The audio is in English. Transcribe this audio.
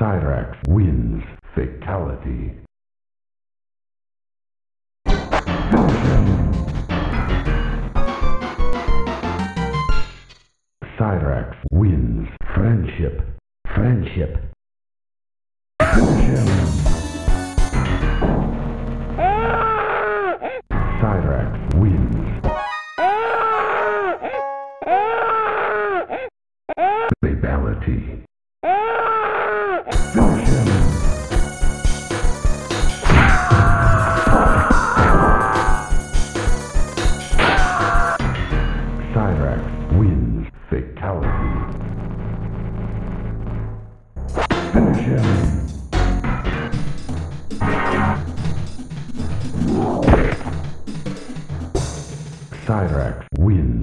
Cyrax wins. Fatality. Cyrax wins. Friendship. Friendship. Cyrax wins. Babality. Cyrax wins. Fatality. Finish him. Cyrax wins.